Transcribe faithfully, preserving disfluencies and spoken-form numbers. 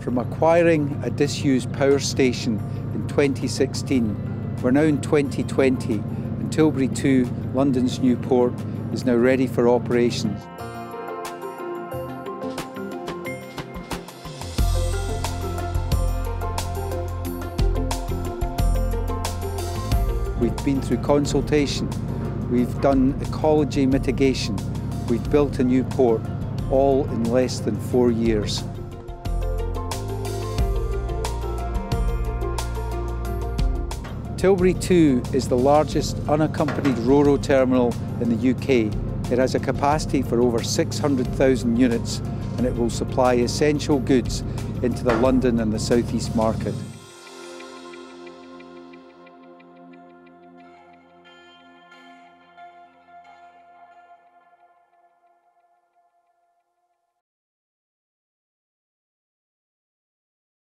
From acquiring a disused power station in twenty sixteen, we're now in twenty twenty and Tilbury two, London's new port, is now ready for operations. We've been through consultation, we've done ecology mitigation, we've built a new port, all in less than four years. Tilbury two is the largest unaccompanied Ro-Ro terminal in the U K. It has a capacity for over six hundred thousand units and it will supply essential goods into the London and the South East market.